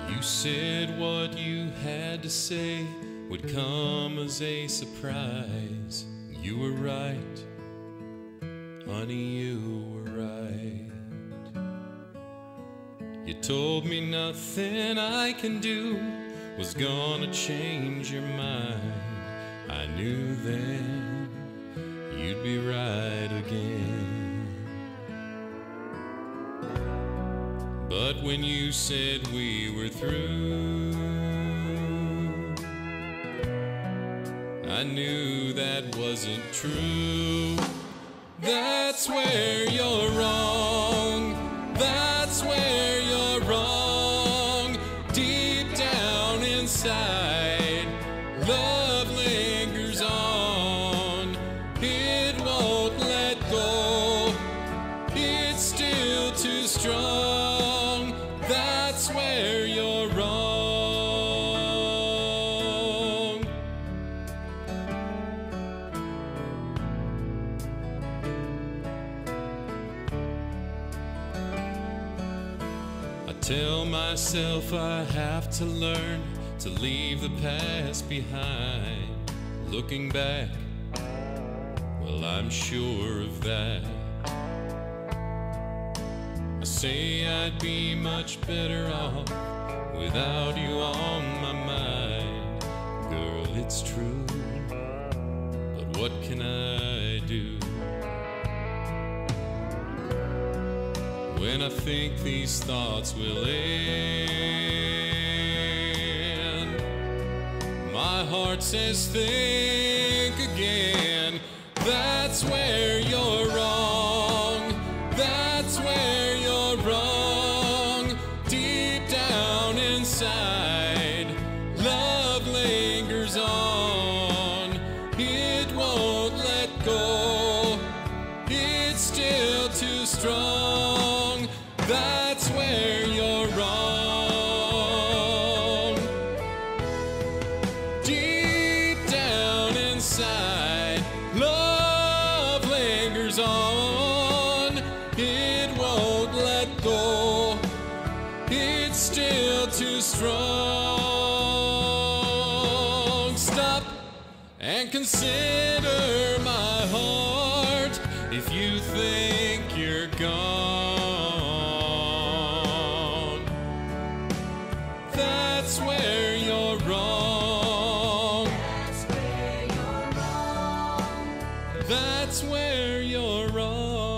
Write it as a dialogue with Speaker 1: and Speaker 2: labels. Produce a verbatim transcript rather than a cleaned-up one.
Speaker 1: You said what you had to say would come as a surprise. You were right, honey, you were right. You told me nothing I can do was gonna change your mind. I knew then you'd be right again. But when you said we were through, I knew that wasn't true. That's where you're wrong. That's where you're wrong. Deep down inside, love lingers on. It won't let go. It's still too strong. That's where you're wrong. I tell myself I have to learn to leave the past behind. Looking back, well, I'm sure of that. I say I'd be much better off without you on my mind. Girl, it's true, but what can I do? When I think these thoughts will end, my heart says think again. That's where you're wrong. That's where you're wrong. Deep down inside, love lingers on. It won't let go. It's still too strong. That's where you're wrong. Deep down inside, love lingers on. It won't let go. It's still too strong. Stop and consider my heart if you think you're gone. That's where you're wrong.
Speaker 2: That's where you're wrong.
Speaker 1: That's where you're wrong.